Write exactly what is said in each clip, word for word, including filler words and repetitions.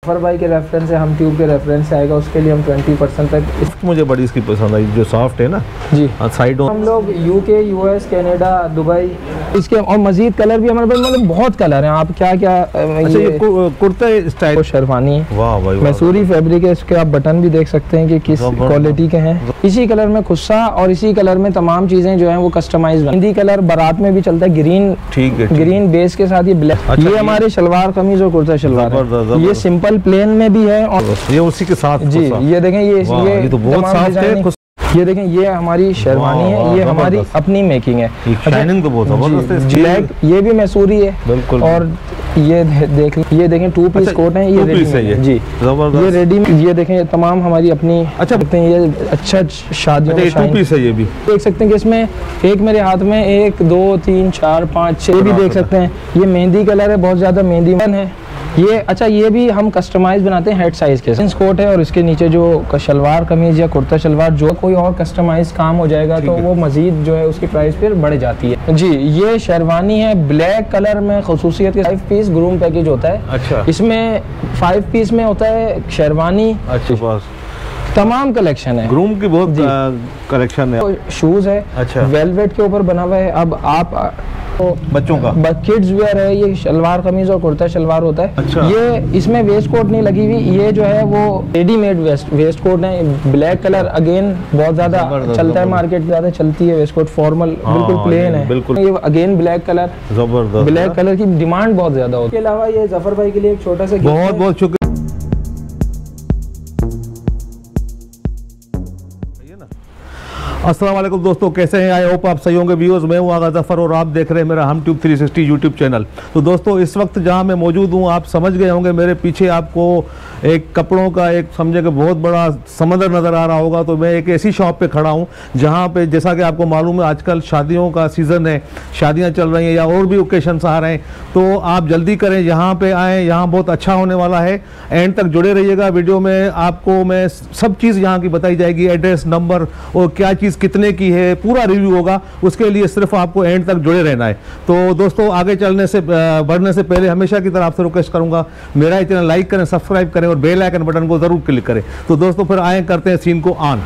जफर भाई के रेफरेंस से, हम ट्यूब के रेफरेंस से आएगा, उसके लिए हम ट्वेंटी परसेंट तक इस... मुझे बड़ी इसकी पसंद आई जो सॉफ्ट है ना जी। साइड हम लोग यूके, यूएस, कनाडा, दुबई, इसके और मजीद कलर भी हमारे पास मतलब बहुत कलर हैं। आप क्या क्या अच्छा, ये कुर्ता स्टाइल शेरवानी है, वाह भाई, मैसूरी फैब्रिक है। इसके आप बटन भी देख सकते हैं कि किस क्वालिटी के हैं। इसी कलर में खुस्सा और इसी कलर में तमाम चीजें जो हैं वो कस्टमाइज। हिंदी कलर बारात में भी चलता है, ग्रीन, ठीक है, ग्रीन बेस के साथ ये ब्लैक। अच्छा, ये हमारे शलवार कमीज और कुर्ता शलवार है। ये सिंपल प्लेन में भी है और ये उसी के साथ जी। ये देखें, ये ये तो बहुत सॉफ्ट है। ये देखें, ये हमारी शेरवानी है, ये हमारी अपनी मेकिंग है। शाइनिंग तो बहुत जबरदस्त है। ब्लैक, ये भी मैसूरी है बिल्कुल। और ये देख, ये देखें टू पीस कोट है, ये रेडी है जी, ये रेडी। ये देखें, ये तमाम हमारी अपनी। अच्छा, ये अच्छा शादियों में टू पीस है। ये भी देख सकते हैं कि इसमें एक मेरे हाथ में एक दो तीन चार पाँच छः भी देख सकते हैं। ये मेहंदी कलर है, बहुत ज्यादा मेहंदी वन है ये। अच्छा, ये भी हम कस्टमाइज बनाते हैं हेड साइज के साथ। कोट है और इसके नीचे जो शलवार कमीज या कुर्ता शलवार जो कोई और कस्टमाइज काम हो जाएगा तो वो मजीद जो है उसकी प्राइस फिर बढ़ जाती है जी। ये शेरवानी है ब्लैक कलर में, खसूसियत के फाइव पीस ग्रूम पैकेज होता है। अच्छा, इसमें फाइव पीस में होता है शेरवानी। अच्छा, बस तमाम कलेक्शन है, ग्रूम की बहुत कलेक्शन है। शूज है, अच्छा, वेलवेट के ऊपर बना हुआ है। अब आप तो बच्चों का किड्स वेयर है, ये शलवार कमीज और कुर्ता शलवार होता है। अच्छा। ये इसमें वेस्ट कोट नहीं लगी हुई, ये जो है वो रेडीमेड वेस्ट वेस्ट कोट है। ब्लैक कलर अगेन बहुत ज्यादा चलता है, मार्केट ज्यादा चलती है वेस्ट कोट, फॉर्मल बिल्कुल प्लेन है बिल्कुल। ये अगेन ब्लैक कलर, जबरदस्त ब्लैक कलर की डिमांड बहुत ज्यादा होती है। इसके अलावा ये जफर भाई के लिए एक छोटा सा बहुत बहुत शुक्रिया। अस्सलाम वालेकुम दोस्तों, कैसे हैं? आई होप आप सही होंगे। व्यूअर्स, मैं हूं आगा जफर और आप देख रहे हैं मेरा Hum tube three sixty YouTube channel. तो दोस्तों, इस वक्त जहां मैं मौजूद हूं, आप समझ गए होंगे मेरे पीछे आपको एक कपड़ों का एक समझे कि बहुत बड़ा समंदर नज़र आ रहा होगा। तो मैं एक ऐसी शॉप पे खड़ा हूं जहां पे, जैसा कि आपको मालूम है, आजकल शादियों का सीज़न है, शादियाँ चल रही हैं या और भी ओकेशंस आ रहे हैं। तो आप जल्दी करें, यहाँ पे आएँ, यहाँ बहुत अच्छा होने वाला है। एंड तक जुड़े रहिएगा। वीडियो में आपको मैं सब चीज़ यहाँ की बताई जाएगी, एड्रेस, नंबर और क्या चीज़ कितने की है, पूरा रिव्यू होगा। उसके लिए सिर्फ आपको एंड तक जुड़े रहना है। तो दोस्तों, आगे चलने से बढ़ने से पहले हमेशा की तरह आपसे रिक्वेस्ट करूंगा, मेरा चैनल लाइक करें, सब्सक्राइब करें और बेल आइकन बटन को जरूर क्लिक करें। तो दोस्तों, फिर आए करते हैं सीन को ऑन।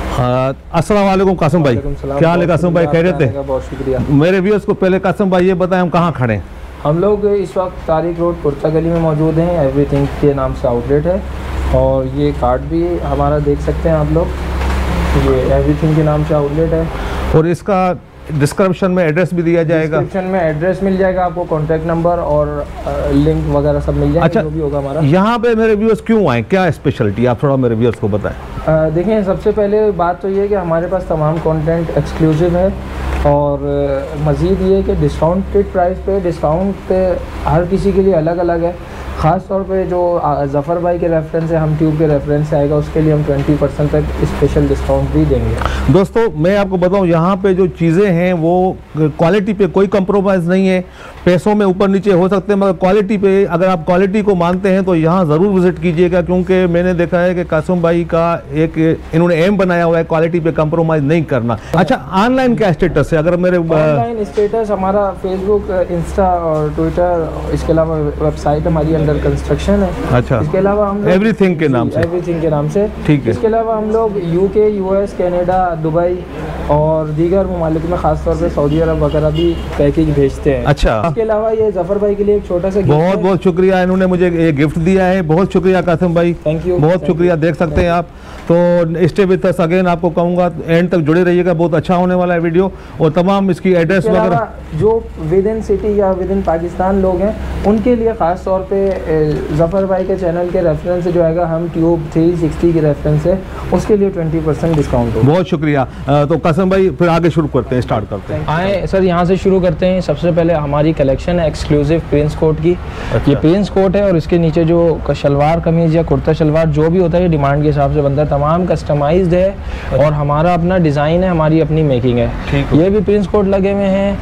अस्सलाम वालेकुम कासिम भाई, क्या हाल है कासिम भाई? खैरियत है? बहुत शुक्रिया। मेरे व्यूअर्स को पहले कासिम भाई ये बताएं, हम कहाँ खड़े हैं? हम लोग इस वक्त तारिक रोड पुरता गली में मौजूद हैं। एवरीथिंग के नाम से आउटलेट है और ये कार्ड भी हमारा देख सकते हैं आप लोग, ये एवरीथिंग के नाम से आउटलेट है। और इसका डिस्क्रिप्शन में एड्रेस भी दिया जाएगा। डिस्क्रिप्शन में एड्रेस मिल जाएगा आपको, कॉन्टैक्ट नंबर और लिंक वगैरह सब मिल जाएगा। अच्छा, जो भी होगा हमारा। यहाँ पे मेरे व्यूअर्स क्यों आए, क्या स्पेशलिटी, आप थोड़ा मेरे व्यूअर्स को बताएं। देखिए, सबसे पहले बात तो ये है कि हमारे पास तमाम कंटेंट एक्सक्लूसिव है और मज़ीद ये कि डिस्काउंटेड प्राइस पे डिस्काउंट हर किसी के लिए अलग अलग है। ख़ास तौर पे जो जफ़र भाई के रेफरेंस से, हम ट्यूब के रेफरेंस से आएगा, उसके लिए हम ट्वेंटी परसेंट तक स्पेशल डिस्काउंट भी देंगे। दोस्तों, मैं आपको बताऊं, यहाँ पे जो चीज़ें हैं वो क्वालिटी पे कोई कंप्रोमाइज़ नहीं है। पैसों में ऊपर नीचे हो सकते हैं, मगर क्वालिटी पे अगर आप क्वालिटी को मानते हैं तो यहाँ ज़रूर विजिट कीजिएगा, क्योंकि मैंने देखा है कि कासिम भाई का एक इन्होंने एम बनाया हुआ है क्वालिटी पे कंप्रोमाइज़ नहीं करना। अच्छा, ऑनलाइन क्या स्टेटस है? अगर मेरे ऑनलाइन स्टेटस हमारा फेसबुक, इंस्टा और ट्विटर, इसके अलावा वेबसाइट हमारी अंडर कंस्ट्रक्शन है। अच्छा, इसके अलावा हम एवरीथिंग के नाम से एवरीथिंग के नाम से ठीक है। इसके अलावा हम लोग यूके, यूएस, कनाडा, दुबई और दीगर ममालिक में खासतौर पे सऊदी अरब वगैरह भी पैकेज भेजते हैं। अच्छा, इसके अलावा ये जफर भाई के लिए एक छोटा सा बहुत बहुत शुक्रिया, इन्होंने मुझे ये गिफ्ट दिया है। बहुत शुक्रिया कासिम भाई, थैंक यू, बहुत शुक्रिया। देख सकते हैं आप। तो स्टे विद अस अगेन, आपको कहूँगा एंड तक जुड़े रहिएगा, बहुत अच्छा होने वाला है वीडियो। और तमाम इसकी एड्रेस वगैरह जो विद इन सिटी या विद इन पाकिस्तान लोग हैं, उनके लिए ख़ास तौर पे जफ़र भाई के चैनल के रेफरेंस से जो आएगा, हम ट्यूब थ्री सिक्सटी के रेफरेंस से, उसके लिए ट्वेंटी परसेंट डिस्काउंट होगा। बहुत शुक्रिया। तो कासिम भाई, फिर आगे शुरू करते हैं, स्टार्ट करते हैं। आए सर, यहाँ से शुरू करते हैं। सबसे पहले हमारी कलेक्शन है एक्सक्लूसिव प्रिंस कोट की। अच्छा। ये प्रिंस कोट है और इसके नीचे जो शलवार कमीज या कुर्ता शलवार जो भी होता है, ये डिमांड के हिसाब से बनता है, तमाम कस्टमाइज्ड है। अच्छा। और हमारा अपना डिज़ाइन है, हमारी अपनी मेकिंग है। ये भी प्रिंस कोट लगे हुए हैं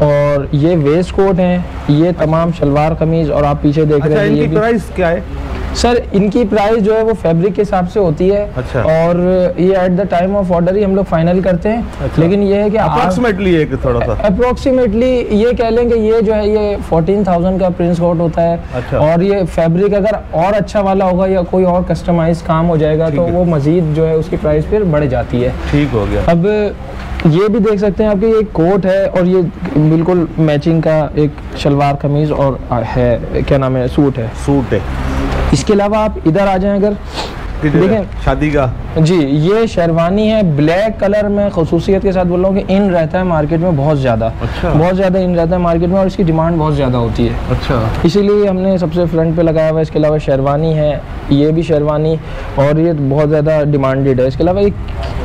और ये वेस्ट कोट हैं, ये तमाम शलवार कमीज। और आप पीछे देख रहे हैं, इनकी प्राइस क्या है? सर इनकी प्राइस जो है वो फैब्रिक के हिसाब से होती है। अच्छा। और ये at the time of order ही हम लोग फाइनल करते हैं। अच्छा। लेकिन ये है कि अप्रोक्सीमेटली एक थोड़ा सा अप्रोक्सीमेटली ये कह लेंगे ये जो है ये फोर्टीन थाउजेंड का प्रिंस कोट होता है। अच्छा। और ये फैब्रिक अगर और अच्छा वाला होगा या कोई और कस्टमाइज काम हो जाएगा तो वो मजीद जो है उसकी प्राइस फिर बढ़ जाती है। ठीक हो गया। अब ये भी देख सकते हैं आपके ये कोट है और ये बिल्कुल मैचिंग का एक शलवार कमीज और है क्या नाम है सूट है सूट है। इसके अलावा आप इधर आ जाएं अगर देखें शादी का जी ये शेरवानी है ब्लैक कलर में खसूसियत के साथ बोल रहा हूँ कि इन रहता है मार्केट में बहुत ज़्यादा। अच्छा। बहुत ज़्यादा इन रहता है मार्केट में और इसकी डिमांड बहुत ज़्यादा होती है। अच्छा। इसीलिए हमने सबसे फ्रंट पे लगाया हुआ है। इसके अलावा शेरवानी है ये भी शेरवानी और ये बहुत ज़्यादा डिमांडेड है। इसके अलावा एक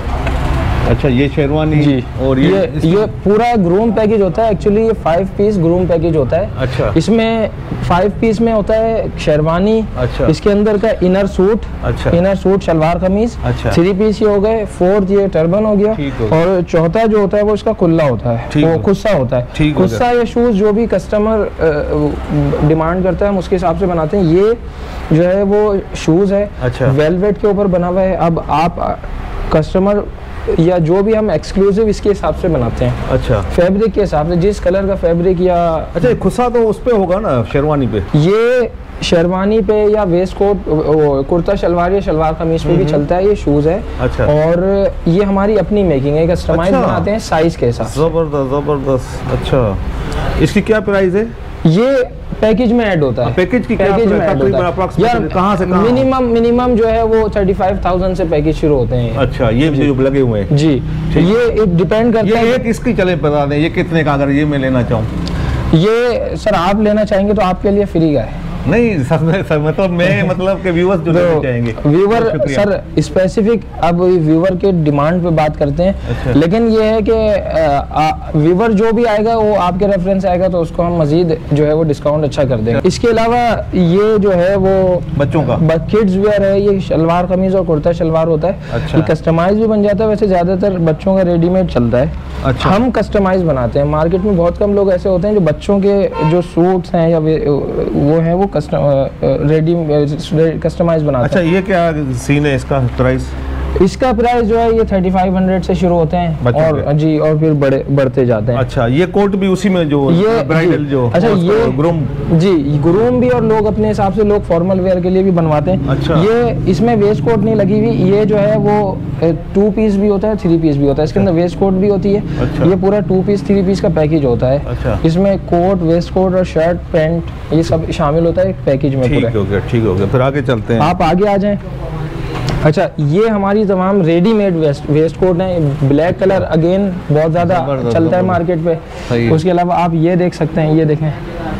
अच्छा ये शेरवानी जी और ये ये, ये पूरा ग्रूम पैकेज होता है। एक्चुअली ये फाइव पीस ग्रूम पैकेज होता है। अच्छा। इसमें फाइव पीस में होता है शेरवानी। अच्छा। इसके अंदर का इनर सूट। अच्छा। Inner suit shalwar kameez. अच्छा। थ्री पीस ये हो गए। फोर्थ ये टर्बन हो गया और चौथा जो होता है वो इसका कुल्ला होता है वो खुस्सा होता है। खुस्सा या शूज जो भी कस्टमर डिमांड करता है हम उसके हिसाब से बनाते हैं। ये जो है वो शूज है। अच्छा। वेलवेट के ऊपर बना हुआ है। अब आप कस्टमर या जो भी हम एक्सक्लूसिव इसके हिसाब से बनाते हैं। अच्छा। फैब्रिक के हिसाब से जिस कलर का फैब्रिक या अच्छा खुस्सा तो उस पे होगा ना शेरवानी पे। ये शेरवानी पे या वेस्ट कोट कुर्ता शलवार या शलवार कमीज पे भी चलता है। ये शूज है। अच्छा। और ये हमारी अपनी मेकिंग है कस्टमाइज अच्छा। बनाते हैं साइज के हिसाब से। जबरदस्त जबरदस्त। अच्छा इसकी क्या प्राइस है? ये पैकेज में ऐड होता है। पैकेज की पैकेज में ऐड होता है यार कहाँ से कहाँ? मिनिमम मिनिमम जो है वो थर्टी फाइव थाउजेंड से पैकेज शुरू होते हैं। अच्छा ये जो लगे हुए हैं जी ये डिपेंड करता है। ये एक इसकी चले बता दें ये कितने का अगर ये मैं लेना चाहूँ? ये सर आप लेना चाहेंगे तो आपके लिए फ्री का है। नहीं सर मतलब मैं मतलब के व्यूअर्स जो लेना चाहेंगे व्यूअर सर स्पेसिफिक अब व्यूअर के डिमांड पे बात करते हैं। अच्छा। लेकिन ये है कि व्यूअर जो भी आएगा वो आपके रेफरेंस आएगा तो उसको हम मजीद जो है वो डिस्काउंट अच्छा कर देंगे। इसके अलावा ये जो है वो बच्चों का किड्स वेयर है। ये शलवार कमीज और कुर्ता शलवार होता है। अच्छा। ये कस्टमाइज भी बन जाता है। वैसे ज्यादातर बच्चों का रेडीमेड चलता है। अच्छा। हम कस्टमाइज बनाते हैं। मार्केट में बहुत कम लोग ऐसे होते हैं जो बच्चों के जो सूट्स हैं या वो हैं वो रेडी कस्टमाइज बनाते अच्छा, हैं। अच्छा ये क्या सीन है इसका प्राइस? इसका प्राइस जो है ये थर्टी फाइव हंड्रेड से शुरू होते हैं और जी और फिर बड़े बढ़ते जाते हैं। अच्छा ये कोट भी उसी में जो ये ब्राइडल जो अच्छा ये ग्रूम जी ग्रूम भी और लोग अपने हिसाब से लोग फॉर्मल वेयर के लिए भी बनवाते हैं। अच्छा। ये इसमें वेस्ट कोट नहीं लगी हुई। ये जो है वो टू पीस भी होता है थ्री पीस भी होता है। इसके अंदर वेस्ट कोट भी होती है। अच्छा। ये पूरा टू पीस थ्री पीस का पैकेज होता है। अच्छा। इसमें कोट वेस्ट कोट और शर्ट पैंट ये सब शामिल होता है पैकेज में। ठीक हो गया ठीक हो गया फिर आगे चलते हैं। आप आगे आ जाएं। अच्छा ये हमारी तमाम रेडीमेड वेस्ट वेस्ट कोट हैं। ब्लैक कलर अगेन बहुत ज़्यादा चलता है मार्केट पे। उसके अलावा आप ये देख सकते हैं ये देखें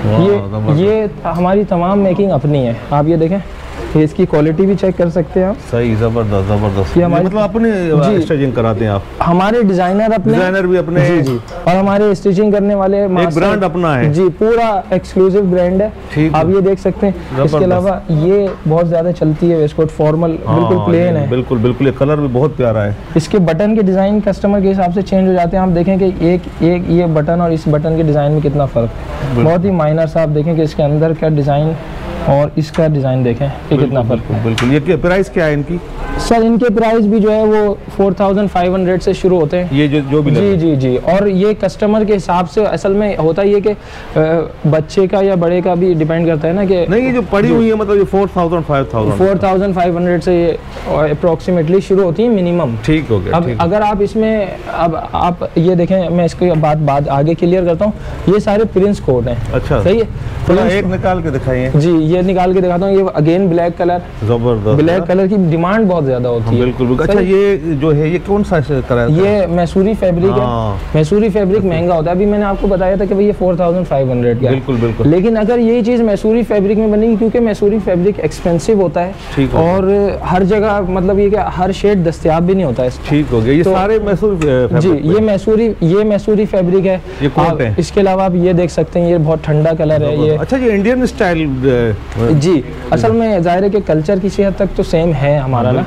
ये ये हमारी तमाम मेकिंग अपनी है। आप ये देखें ये इसकी क्वालिटी भी चेक कर सकते हैं आप। सही जबरदस्त जबरदस्त। ये हमारी मतलब अपने स्टिचिंग कराते हैं आप? हमारे डिजाइनर अपने डिजाइनर भी अपने जी जी और हमारे स्टिचिंग करने वाले एक ब्रांड अपना है जी पूरा एक्सक्लूसिव ब्रांड है। आप ये देख सकते हैं। इसके अलावा ये बहुत ज्यादा चलती है वेस्ट कोट फॉर्मल बिल्कुल प्लेन है। बिल्कुल बिल्कुल ये कलर भी बहुत प्यारा है। इसके बटन के डिजाइन कस्टमर के हिसाब से चेंज हो जाते हैं। आप देखें कि एक एक ये बटन और इस बटन के डिजाइन में कितना फर्क है। बहुत ही माइनर सा आप देखें कि इसके अंदर का डिजाइन और इसका डिजाइन देखें कि कितना फर्क है। बिल्कुल ये प्राइस क्या है इनकी? सर इनके प्राइस भी जो है वो फोर थाउजेंड फाइव हंड्रेड से शुरू होते हैं। ये जो जो भी जी जी जी और ये कस्टमर के हिसाब से असल में होता ही है कि बच्चे का या बड़े का भी डिपेंड करता है ना कि नहीं ये जो पड़ी हुई है मतलब ये four thousand five thousand four thousand five hundred से अप्रोक्सीमेटली शुरू होती है मिनिमम। ठीक हो गया। अब अगर आप इसमें अब आप ये देखें मैं इसकी बात बाद आगे क्लियर करता हूँ। ये सारे प्रिंस कोट हैं। अच्छा सही है। थोड़ा एक निकाल के दिखाइए। जी ये निकाल के दिखाता हूँ। ये अगेन ब्लैक कलर जबरदस्त ब्लैक कलर की डिमांड बहुत ज्यादा होती है। बिल्कुल बिल्कुल। अच्छा ये जो है ये कौन सा कलर है? ये मैसूरी फैब्रिक है। मैसूरी फैब्रिक महंगा होता है। अभी मैंने आपको बताया था कि भाई ये फोर थाउजेंड फाइव हंड्रेड का। बिल्कुल बिल्कुल। लेकिन अगर यही चीज मैसूरी फैब्रिक में बनेगी क्योंकि मैसूरी फैब्रिक एक्सपेंसिव होता है और हर जगह मतलब ये क्या हर शेड दस्तयाब भी नहीं होता है। ठीक हो गया। ये सारे मैसूरी जी ये मैसूरी ये मैसूरी फैब्रिक है। ये कोट है। इसके अलावा आप ये देख सकते हैं ये बहुत ठंडा कलर है ये। अच्छा ये इंडियन स्टाइल जी असल में जाहिर है कि कल्चर किसी हद तक तो सेम है हमारा ना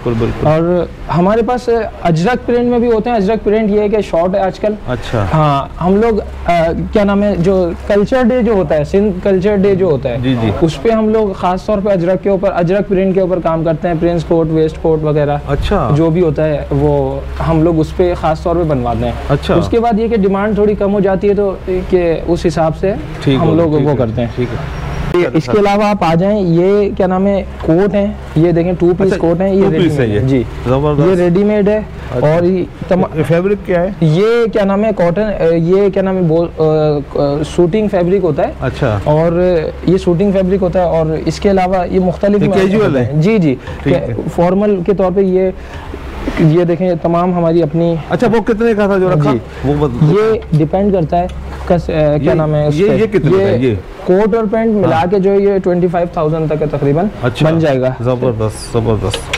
बिल्कुल बिल्कुल। और हमारे पास अजरक प्रिंट में भी होते हैं। अजरक प्रिंट ये है कि शॉर्ट है आजकल। अच्छा। हाँ, हम लोग क्या नाम है, जो कल्चर डे जो होता है, सिंध कल्चर डे जो होता है, जी जी, उस पे हम लोग खास तौर पे अजरक के ऊपर, अजरक प्रिंट के ऊपर काम करते हैं। प्रिंस कोट, वेस्ट कोट वगैरह, अच्छा, जो भी होता है वो हम लोग उस पे खास तौर पे बनवाते हैं। अच्छा। उसके बाद ये कि डिमांड थोड़ी कम हो जाती है तो कि उस हिसाब से हम लोग वो करते हैं। ठीक है। इसके अलावा आप आ जाएं, ये क्या नाम है, कोट है, ये देखें टू पीस अच्छा, कोट है, ये रेडीमेड है, जी जबरदस्त, ये रेडीमेड है। अच्छा। और ये ये फैब्रिक क्या है? ये क्या नाम है, कॉटन, ये क्या नाम है, शूटिंग फैब्रिक होता है। अच्छा। और ये शूटिंग फैब्रिक होता है। और इसके अलावा ये मुख्तलिफ कैजुअल है। जी जी, फॉर्मल के तौर पे ये ये देखें तमाम हमारी अपनी। अच्छा, वो कितने का था जो रखा? वो बत... ये डिपेंड करता है कस, आ, क्या नाम है, ये ये कितने का? ये कोट और पैंट मिला के जो ये ट्वेंटी फाइव थाउजेंड तक तकरीबन अच्छा, बन जाएगा। जबरदस्त जबरदस्त।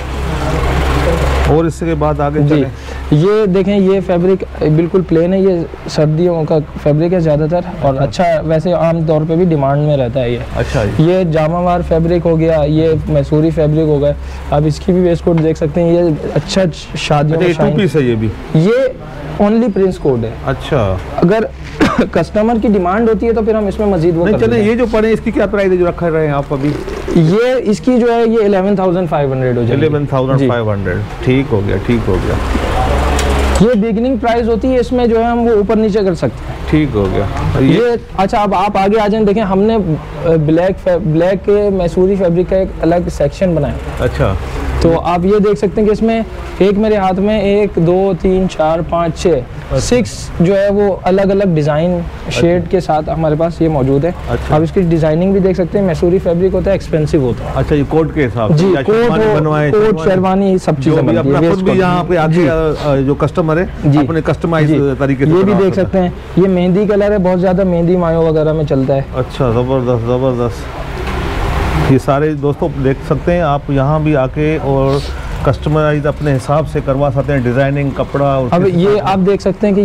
और इसके बाद आगे जी, ये देखें, ये फैब्रिक बिल्कुल प्लेन है, ये सर्दियों का फैब्रिक है ज़्यादातर। और अच्छा, वैसे आम तौर पे भी डिमांड में रहता है ये। अच्छा, ये जामावार फैब्रिक हो गया, ये मैसूरी फैब्रिक हो गया। आप इसकी भी वेस्ट कोट देख सकते हैं, ये अच्छा शादियों में टू पीस है। ये भी ये ओनली प्रिंस कोड है। अच्छा। अगर कस्टमर की डिमांड होती है तो फिर हम इसमें मजीद वो नहीं, चले, ये जो पड़े इसकी क्या प्राइस है जो रखा रहे हैं आप अभी? ये इसकी जो है ये इलेवन थाउजेंड फाइव हंड्रेड हो जाएगी। इलेवन थाउजेंड फाइव हंड्रेड, ठीक हो गया, ठीक हो गया। ये बिगिनिंग प्राइस होती है, इसमें जो है हम वो ऊपर नीचे कर सकते हैं। ठीक हो गया ये, ये अच्छा, अब आप आगे आ जाएं, देखें हमने ब्लैक ब्लैक के मैसूरी फैब्रिक का एक अलग सेक्शन बनाया। अच्छा। तो आप ये देख सकते हैं कि इसमें एक मेरे हाथ में एक दो तीन चार पाँच छः सिक्स जो है वो अलग अलग डिज़ाइन शेड के साथ हमारे पास ये मौजूद है। अच्छा। आप इसकी डिज़ाइनिंग भी देख सकते हैं। मैसूरी फैब्रिक होता है, एक्सपेंसिव होता है। अच्छा, ये कोट के हिसाब से जी, कोट बनवाए, कोट शेरवानी सब चीज़ें बनती है। खुद भी यहाँ पे आके जो कस्टमर है अपने कस्टमाइज तरीके से ये भी देख सकते हैं। ये मेहंदी कलर है, बहुत ज़्यादा मेहंदी मायो वगैरह में चलता है। अच्छा, ज़बरदस्त ज़बरदस्त। ये सारे दोस्तों देख सकते हैं आप, यहाँ भी आके और कस्टमाइज अपने हिसाब से करवा सकते हैं, डिज़ाइनिंग कपड़ा। अब ये आप देख सकते हैं कि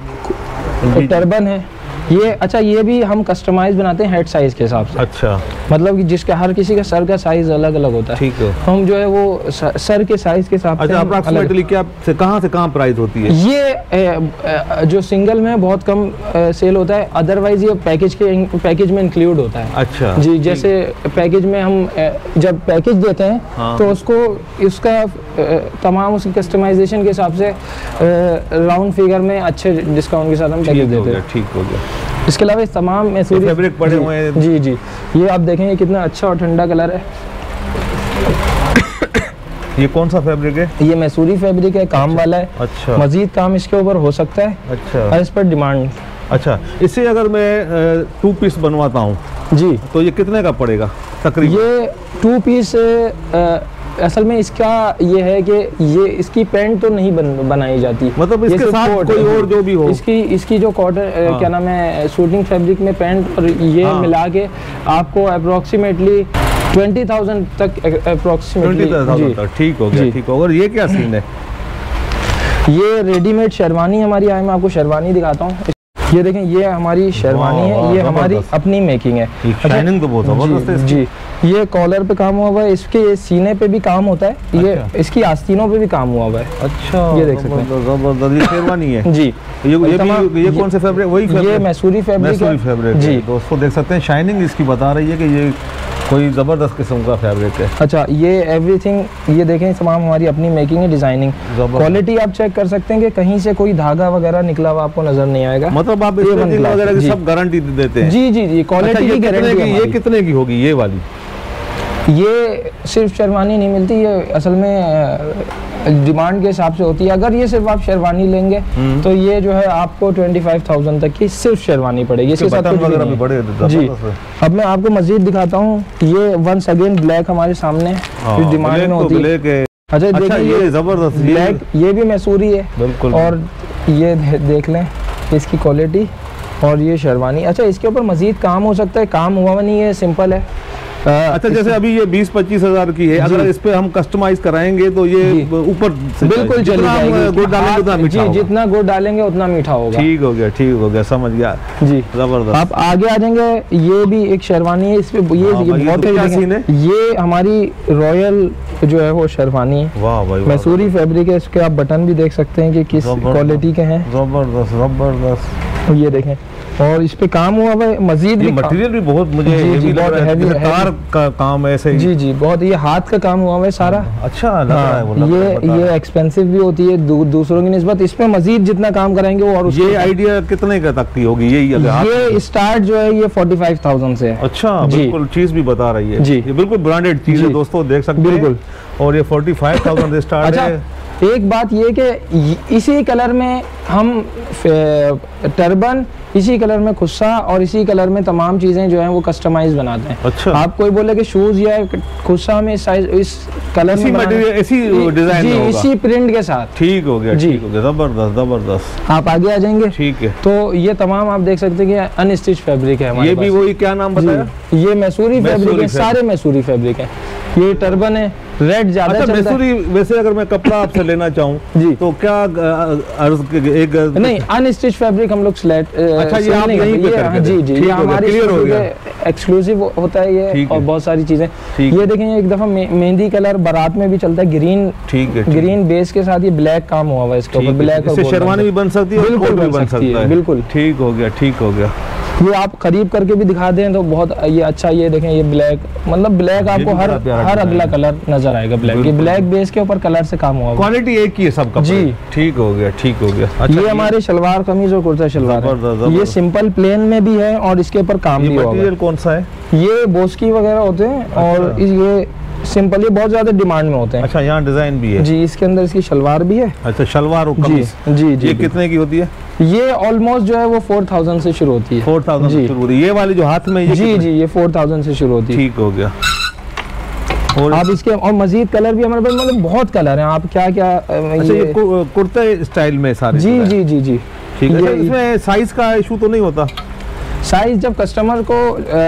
ये टर्बन है, ये अच्छा, ये भी हम कस्टमाइज बनाते हैं हेड साइज के हिसाब से। अच्छा, मतलब कि जिसका हर किसी का सर का साइज अलग अलग होता है। ठीक है। हम जो है वो सर के साइज के हिसाब से। अच्छा, अप्रॉक्सीमेटली क्या से कहाँ से कहाँ प्राइस होती है? ये ए, जो सिंगल में बहुत कम ए, सेल होता है, अदरवाइज ये पैकेज के पैकेज में इंक्लूड होता है। अच्छा जी, जैसे पैकेज में हम ए, जब पैकेज देते हैं हाँ। तो उसको इसका ए, तमाम उसकी कस्टमाइजेशन के हिसाब से राउंड फिगर में अच्छे डिस्काउंट के साथ हम पैकेज देते हैं। ठीक हो गया। इसके अलावा इस तमाम मैसूरी फैब्रिक पड़े हुए हैं। जी जी, ये आप देखेंगे कितना अच्छा और ठंडा कलर है। ये कौन सा फैब्रिक है? ये मैसूरी फैब्रिक है, काम अच्छा, वाला है। अच्छा। मजीद काम इसके ऊपर हो सकता है। अच्छा। इस पर डिमांड। अच्छा, इससे अगर मैं टू पीस बनवाता हूँ जी, तो ये कितने का पड़ेगा तकरीबन? ये टू पीस आ, असल में इसका ये है कि ये इसकी पैंट तो नहीं बन, बनाई जाती, मतलब इसके साथ कोई और जो भी हो, इसकी इसकी जो कॉटन हाँ। क्या नाम है, शूटिंग फैब्रिक में पैंट और ये हाँ। मिला के आपको अप्रोक्सीमेटली ट्वेंटी थाउजेंड तक अप्रोक्सीमेटली। ठीक हो गया, ठीक हो गया। ये क्या सीन है? ये रेडीमेड शेरवानी हमारी आई, मैं आपको शेरवानी दिखाता हूँ। ये देखें, ये हमारी शेरवानी है, ये हमारी अपनी मेकिंग है। शाइनिंग तो बहुत जबरदस्त है जी, ये कॉलर पे काम हुआ हुआ है, इसके सीने पे भी काम होता है। अच्छा। ये इसकी आस्तीनों पे भी काम हुआ हुआ है। अच्छा, ये देख सकते हैं, जबरदस्त। ये शेरवानी है जी। ये ये भी ये कौन से फैब्रिक? वही फैब्रिक, ये मैसूरी फैब्रिक है। मैसूरी फैब्रिक जी। दोस्तों देख सकते हैं, शाइनिंग इसकी बता रही है कि ये कोई ज़बरदस्त किस्म का फैब्रिक है। अच्छा, ये एवरीथिंग ये देखें, तमाम हमारी अपनी मेकिंग है, डिजाइनिंग, क्वालिटी आप चेक कर सकते हैं कि कहीं से कोई धागा वगैरह निकला हुआ आपको नजर नहीं आएगा। मतलब आप स्टिचिंग वगैरह की सब गारंटी देते हैं? जी जी जी, क्वालिटी की गारंटी। ये कितने की होगी ये वाली? ये सिर्फ शेरवानी नहीं मिलती, ये असल में डिमांड के हिसाब से होती है। अगर ये सिर्फ आप शेरवानी लेंगे तो ये जो है आपको ट्वेंटी फाइव थाउजेंड तक की सिर्फ शेरवानी पड़ेगी। इसके साथ वगैरह भी बड़े जी। अब मैं आपको मजीद दिखाता हूँ। ये वंस अगेन ब्लैक हमारे सामने डिमांड में होती है। अच्छा, अच्छा, ये जबरदस्त ब्लैक, ये भी मैसूरी है बिल्कुल। और ये देख लें इसकी क्वालिटी, और ये शेरवानी। अच्छा, इसके ऊपर मजीद काम हो सकता है, काम हुआ नहीं है, सिंपल है। अच्छा, जैसे अभी ये बीस पच्चीस हजार की है, अगर इस पे हम कस्टमाइज कराएंगे तो ये ऊपर बिल्कुल चली जाएगी। गुड़ डालेंगे उतना मीठा होगा। जितना गुड़ डालेंगे उतना मीठा होगा। ठीक हो गया, ठीक हो गया, समझ गया जी, जबरदस्त। आप आगे आ जाएंगे, ये भी एक शेरवानी है। इस पे ये, ये बहुत है। ये हमारी रॉयल जो है वो शेरवानी है, वाह भाई, मैसूरी फैब्रिक है। इसके आप बटन भी देख सकते हैं कि किस क्वालिटी के हैं। जबरदस्त जबरदस्त, ये देखें, और इस पे काम हुआ है मजीद भी, मटेरियल भी बहुत मुझे जी, हेवी जी, लग रहा है, हेवी, जैसे तार का काम ऐसे ही। जी जी बहुत, ये हाथ का काम हुआ है सारा। अच्छा लग रहा है वो, लग ये रहा है, बता। ये एक्सपेंसिव भी होती है दू, दूसरों की निस्बत। इस पे मजीद जितना काम कराएंगे वो, और ये आइडिया कितने का तक की होगी यही? अगर ये स्टार्ट जो है ये फोर्टी फाइव थाउजेंड से है। अच्छा, बिल्कुल चीज भी बता रही है जी, ये बिल्कुल ब्रांडेड चीज है दोस्तों, देख सकते हैं बिल्कुल। और ये फोर्टी फाइव थाउजेंड से स्टार्ट अच्छा, है। एक बात ये कि इसी कलर में हम टर्बन, इसी कलर में खुस्सा और इसी कलर में तमाम चीजें जो हैं वो कस्टमाइज बनाते हैं। अच्छा, आप कोई बोले कि शूज या खुस्सा में साइज इस कलर इसी में मटेरियल, इसी डिजाइन में होगा, इसी प्रिंट के साथ। ठीक हो गया, ठीक हो गया, जबरदस्त जबरदस्त। आप आगे आ जाएंगे, ठीक है। तो ये तमाम आप देख सकते हैं कि अनस्टिच फैब्रिक है हमारे ये पास। भी वही क्या नाम बताया? ये मैसूरी फैब्रिक है, सारे मैसूरी फैब्रिक है। ये टर्बन है, रेड ज्यादा अच्छा, चलता है। मैसूरी वैसे अगर मैं कपड़ा आपसे लेना चाहूँ जी, तो क्या अर्ज एक नहीं, अनस्टिच फैब्रिक हम लोग सिलेक्ट, अच्छा ये आप नहीं पे करके, जी जी, ये हमारी क्लियर हो गया, एक्सक्लूसिव होता है ये, और बहुत सारी चीजें। ये देखें, एक दफा मेहंदी कलर बारात में भी चलता है, ग्रीन, ठीक है, ग्रीन बेस के साथ ये ब्लैक काम हुआ हुआ है इसके ऊपर, ब्लैक और शेरवानी भी बन सकती है, बिल्कुल भी बन सकती है, बिल्कुल ठीक हो गया, ठीक हो गया। ये आप करीब करके भी दिखा दें तो बहुत ये अच्छा। ये देखें, ये ब्लैक, मतलब ब्लैक आपको हर हर अगला कलर नजर आएगा ब्लैक। ये ब्लैक बेस के ऊपर कलर से काम हुआ, क्वालिटी एक ही है सब कपड़े। जी, ठीक हो गया, ठीक हो गया। अच्छा, ये हमारे शलवार कमीज और कुर्ता शलवार है। ये सिंपल प्लेन में भी है और इसके ऊपर काम भी हुआ है। मटेरियल कौन सा है? ये बोस्की वगैरह होते हैं, और ये सिंपल, ये बहुत ज्यादा डिमांड में होते हैं। अच्छा, यहाँ डिजाइन भी है जी, इसके अंदर इसकी शलवार भी है। अच्छा, शलवार और कमीज, जी जी। ये कितने की होती है? ये ऑलमोस्ट जो है वो फोर थाउजेंड से शुरू होती है। फोर थाउजेंड से शुरू होती है। ये वाली जो हाथ में, ये जी जी, ये फोर थाउजेंड से शुरू होती है। ठीक हो गया। और आप इसके और मजीद कलर भी हमारे पास, मतलब बहुत कलर हैं। आप क्या क्या, अच्छा, ये कुर्ते स्टाइल में सारे? जी जी जी जी, ठीक है। इसमें साइज का इशू तो नहीं होता? साइज जब कस्टमर को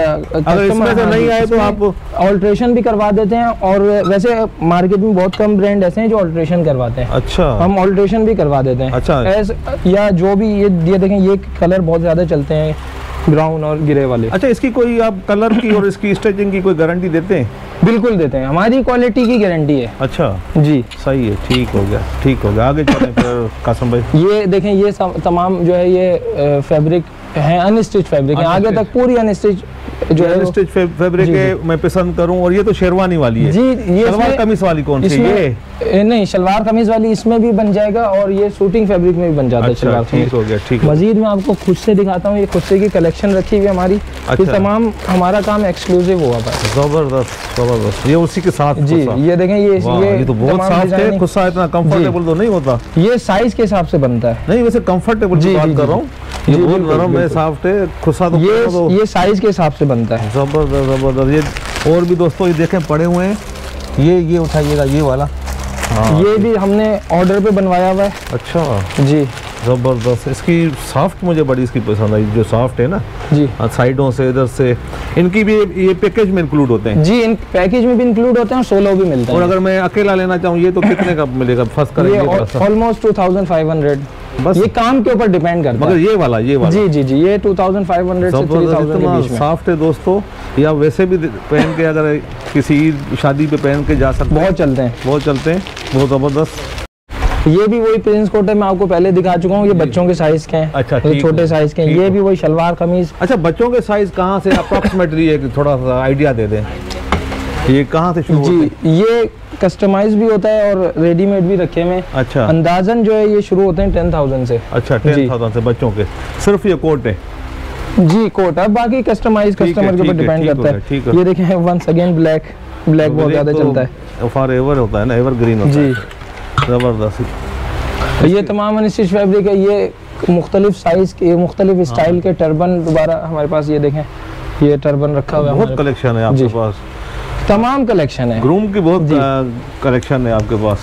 अगर इसमें से नहीं आए तो आप ऑल्ट्रेशन भी करवा देते हैं, और वैसे मार्केट में बहुत कम ब्रांड ऐसे हैं जो ऑल्ट्रेशन करवाते हैं। अच्छा, हम ऑल्ट्रेशन भी करवा देते हैं। अच्छा, ऐस, या जो भी ये ये देखें, ये कलर बहुत ज्यादा चलते हैं, ब्राउन और ग्रे वाले। अच्छा, इसकी कोई आप कलर की और इसकी स्टिचिंग की कोई गारंटी देते हैं? बिल्कुल देते हैं, हमारी क्वालिटी की गारंटी है। अच्छा जी, सही है, ठीक हो गया, ठीक हो गया। आगे चलें फिर कासिम भाई। ये देखें, ये तमाम जो है ये फैब्रिक है, अनस्टिच फैब्रिक है, आगे तक पूरी अनस्टिच जो है अनस्टिच फैब्रिक है, मैं पसंद करूं। और ये तो शेरवानी वाली है। जी, ये शलवार कमीज वाली कौन सी है? ये नहीं, शलवार कमीज वाली इसमें भी बन जाएगा, और ये शूटिंग फैब्रिक में भी बन जाता है शलवार कमीज। ठीक हो गया, ठीक है। मजीद मैं आपको खुद से दिखाता हूँ, ये खुद से की कलेक्शन रखी हुई है हमारी। ये तमाम हमारा काम एक्सक्लूसिव हुआ था। जबरदस्त जबरदस्त। ये उसी के साथ जी, ये देखें, ये ये तो बहुत सॉफ्ट है, खुस्सा इतना कंफर्टेबल तो नहीं होता। ये साइज के हिसाब से बनता है। नहीं, वैसे कंफर्टेबल की बात कर रहा हूँ। ये बहुत नरम है, सॉफ्ट है, खुस्सा तो ये ये साइज के हिसाब से बनता है। जबरदस्त जबरदस्त। ये और भी दोस्तों ये देखें पड़े हुए हैं, ये ये उठाइएगा, ये वाला। हाँ, ये भी हमने ऑर्डर पे बनवाया हुआ है। अच्छा जी, जबरदस्त। इसकी सॉफ्ट मुझे बड़ी इसकी पसंद आई, जो सॉफ्ट है ना जी, साइडों से, इधर से। इनकी भी ये पैकेज में इंक्लूड होते हैं? जी, इन पैकेज में भी इंक्लूड होते हैं, और सोलो भी मिलता है। और अगर मैं अकेला लेना चाहूँ ये तो कितने का मिलेगा? फर्स्ट करेंगे almost two thousand five hundred, बस ये काम के ऊपर डिपेंड करता है। मगर ये वाला ये वाला जी जी जी, ये टू थाउजेंड फाइव हंड्रेड से थ्री थाउजेंड के बीच में। सॉफ्ट है दोस्तों, या वैसे भी पहन के अगर किसी शादी पे पहन के जा सकते हैं, बहुत चलते हैं, बहुत चलते हैं, बहुत जबरदस्त। ये भी वही प्रिंस कोट है, मैं आपको पहले दिखा चुका हूँ। ये बच्चों के साइज के हैं। अच्छा, छोटे साइज के हैं। ये भी वही शलवार कमीज। अच्छा, बच्चों के साइज कहाँ से अप्रोक्सीमेटली एक थोड़ा सा आइडिया दे दें, ये कहाँ से शुरू जी? ये कस्टमाइज भी होता है और रेडीमेड भी रखे हुए। अच्छा, अंदाजन जो है ये शुरू होते हैं टेन थाउजेंड से। अच्छा, टेन थाउजेंड से बच्चों के सिर्फ ये कोट है? जी, कोट है, बाकी कस्टमाइज कस्टमर के ऊपर डिपेंड करता है। ये देखें, वंस अगेन ब्लैक ब्लैक बहुत ज्यादा चलता है, फॉर एवर होता है ना, एवर ग्रीन होता है। जबरदस्त। ये तमाम अनस्टिच फैब्रिक है। ये मुख्तलिफ साइज के, मुख्तलिफ स्टाइल के टर्बन दोबारा हमारे पास, ये देखें, ये टर्बन रखा हुआ है। बहुत कलेक्शन है आपके पास, तमाम कलेक्शन है। ग्रूम की बहुत कलेक्शन है आपके पास,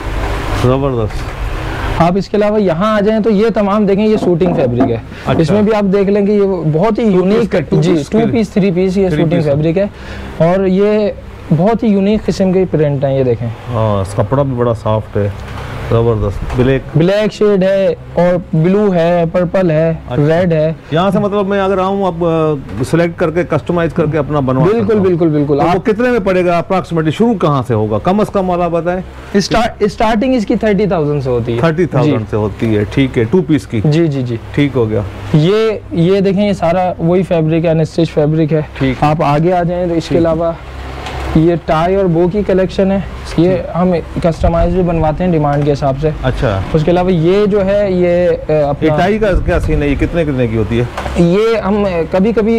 जबरदस्त। आप इसके अलावा यहाँ आ जाएं तो ये तमाम देखें, ये शूटिंग फैब्रिक है। अच्छा। इसमें भी आप देख लें कि ये बहुत ही यूनिक, जी, टू पीस थ्री पीस ये शूटिंग फैब्रिक है, और ये बहुत ही यूनिक किस्म के प्रिंट हैं। ये देखें, हाँ, कपड़ा भी बड़ा सॉफ्ट है, जबरदस्त। ब्लैक ब्लैक शेड है और ब्लू है, पर्पल है, अच्छा। रेड है। यहाँ से मतलब मैं अगर आऊँ अब सिलेक्ट करके कस्टमाइज करके अपना बनवा बिल्कुल सकता हूँ। बिल्कुल बिल्कुल। तो वो आप कितने में पड़ेगा अप्रॉक्सीमेटली, शुरू कहाँ से होगा, कम से कम वाला बताएं। स्टार्ट स्टार्टिंग इसकी थर्टी थाउजेंड से होती है। थर्टी थाउजेंड से होती है, ठीक है, टू पीस की। जी जी जी। ठीक हो गया। ये ये देखें, ये सारा वही फैब्रिक है, अनस्टिच फैब्रिक है। ठीक। आप आगे आ जाएं तो इसके अलावा ये टाई और बो की कलेक्शन है, ये हम कस्टमाइज भी बनवाते हैं डिमांड के हिसाब से। अच्छा। उसके अलावा ये जो है ये अ, ये अपना टाई का क्या सीन है, ये कितने कितने की होती है? ये हम कभी कभी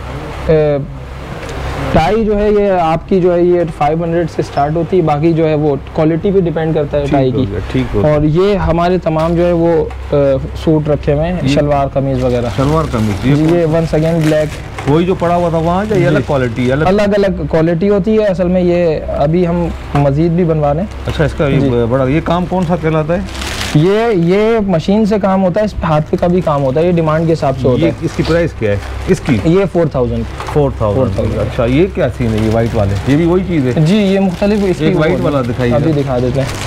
टाई जो है ये आपकी जो है ये पाँच सौ से स्टार्ट होती है, बाकी जो है वो क्वालिटी पे डिपेंड करता है टाई की। ठीक हो गया। और ये हमारे तमाम जो है वो आ, सूट रखे हुए हैं, शलवार कमीज वगैरह। शलवार कमीज ये, ये वंस अगेन ब्लैक वही जो पड़ा हुआ था वहाँ, या ये अलग क्वालिटी अलग अलग अलग क्वालिटी होती है असल में। ये अभी हम मजीद भी बनवा रहे हैं। अच्छा, इसका ये बड़ा ये काम कौन सा कहलाता है? ये ये मशीन से काम होता है, इस पे हाथ पे का भी काम होता है, ये डिमांड के हिसाब से होता ये है। इसकी प्राइस क्या है इसकी? ये फोर थाउजेंड फोर थाउजेंड। अच्छा, ये क्या सीन है, ये वाइट वाले, ये भी वही चीज़ है? जी, ये मुख्तलिफ इसकी एक वाइट वाला दिखाइए। अभी दिखा देते हैं।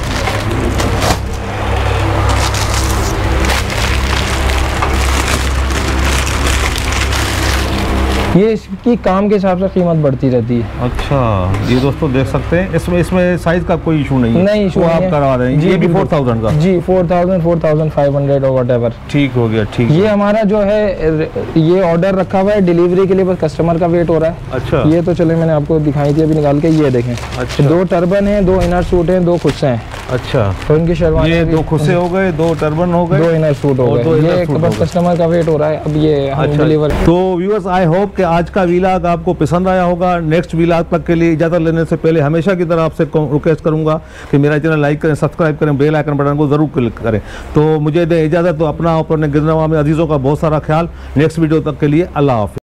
ये इसकी काम के हिसाब से कीमत बढ़ती रहती है। अच्छा, ये दोस्तों देख सकते हैं, इसमें इसमें साइज का कोई इशू नहीं है? नहीं इशू वो नहीं आप है। करवा रहे हैं? जी, ये भी बिल्कुल। फोर थाउजेंड का? जी, four thousand four thousand five hundred और वट एवर। ठीक हो गया। ठीक ये हमारा जो है ये ऑर्डर रखा हुआ है डिलीवरी के लिए, बस कस्टमर का वेट हो रहा है। अच्छा। ये तो चले मैंने आपको दिखाई थी अभी निकाल के, ये देखें। अच्छा। दो टर्बन है, दो इनर सूट हैं, दो खुस्से हैं। अच्छा, तो इनकी शेरवानी ये भी- दो खुस्से हो गए, दो टर्बन हो गए, दो इनर सूट हो और दो गए। इनर ये सूट बस हो गए। कस्टमर का वेट हो रहा है, अब ये हम अच्छा। डिलीवर। तो व्यूअर्स, आई होप कि आज का व्लॉग आपको पसंद आया होगा। नेक्स्ट व्लॉग तक के लिए इजाजत लेने से पहले हमेशा की तरह आपसे रिक्वेस्ट करूंगा कि मेरा चैनल लाइक करें, सब्सक्राइब करें, बेल आइकन बटन को जरूर क्लिक करें। तो मुझे दे इजाजत, तो अपना और अपने गिरनवा में अजीजों का बहुत सारा ख्याल। नेक्स्ट वीडियो तक के लिए अल्लाह हाफिज़।